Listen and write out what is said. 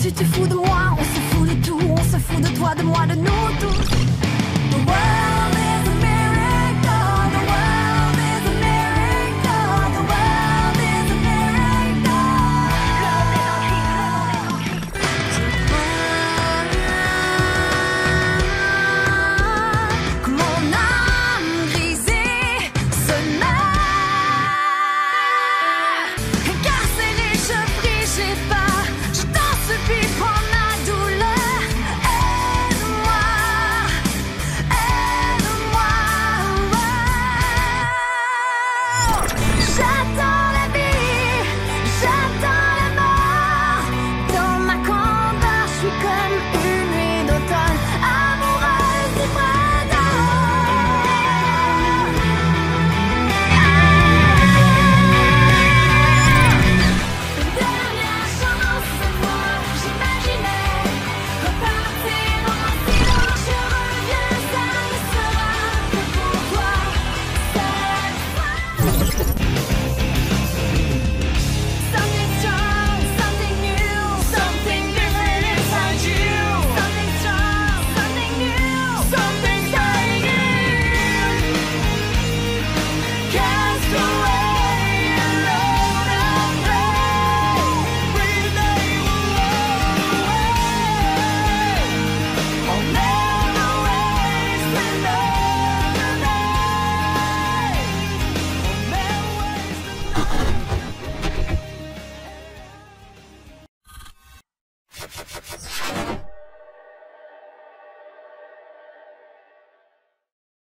tu te fous de moi, on se fout de tout, on se fout de toi, de moi, de nous tous. The world